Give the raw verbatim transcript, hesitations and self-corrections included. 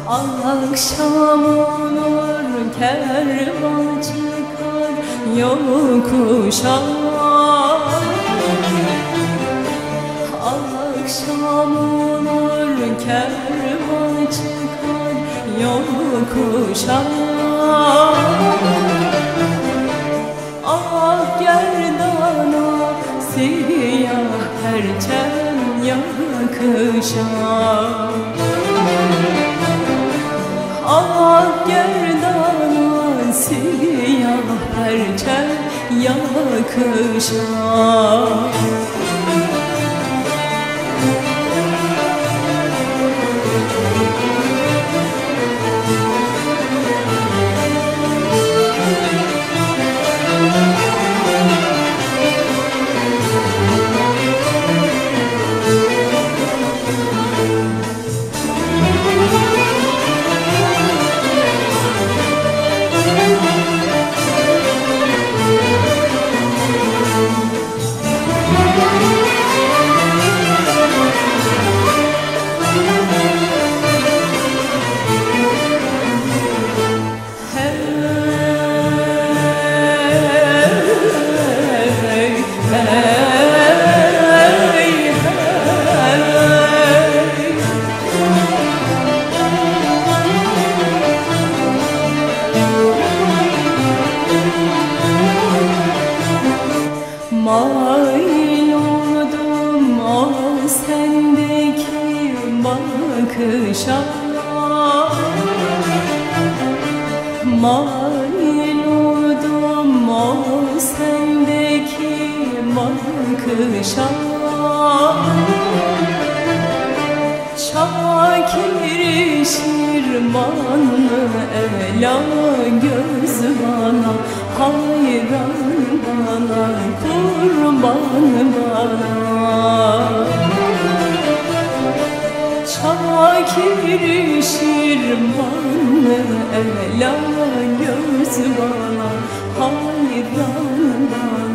Akşam olur kervan çıkar yokuşa. Akşam olur kervan çıkar yokuşa. Ah gerdana siyah perçem yakışa. Ah gerdana siyah perçem yakışa. Mail oldum o sendeki bakışa. Mail oldum o sendeki bakışa. Şakir şirmanlı ela göz bana, hayran bana, kurban bana. Şakir şirmanlı ela göz bana, hayran bana.